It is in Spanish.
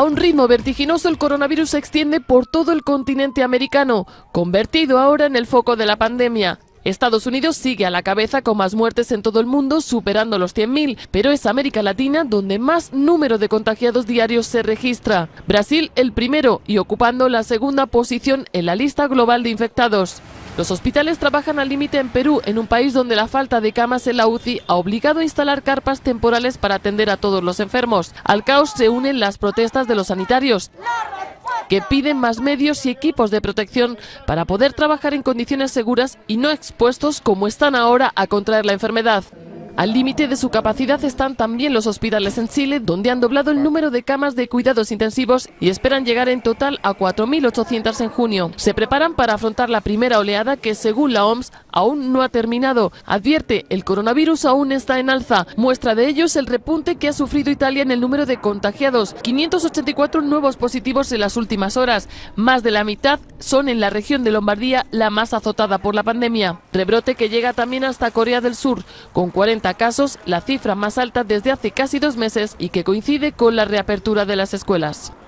A un ritmo vertiginoso, el coronavirus se extiende por todo el continente americano, convertido ahora en el foco de la pandemia. Estados Unidos sigue a la cabeza con más muertes en todo el mundo, superando los 100.000, pero es América Latina donde más número de contagiados diarios se registra. Brasil el primero y ocupando la segunda posición en la lista global de infectados. Los hospitales trabajan al límite en Perú, en un país donde la falta de camas en la UCI ha obligado a instalar carpas temporales para atender a todos los enfermos. Al caos se unen las protestas de los sanitarios, que piden más medios y equipos de protección para poder trabajar en condiciones seguras y no expuestos como están ahora a contraer la enfermedad. Al límite de su capacidad están también los hospitales en Chile, donde han doblado el número de camas de cuidados intensivos y esperan llegar en total a 4.800 en junio. Se preparan para afrontar la primera oleada que, según la OMS, aún no ha terminado. Advierte, el coronavirus aún está en alza. Muestra de ello es el repunte que ha sufrido Italia en el número de contagiados. 584 nuevos positivos en las últimas horas. Más de la mitad son en la región de Lombardía, la más azotada por la pandemia. Rebrote que llega también hasta Corea del Sur, con 40 casos, la cifra más alta desde hace casi 2 meses y que coincide con la reapertura de las escuelas.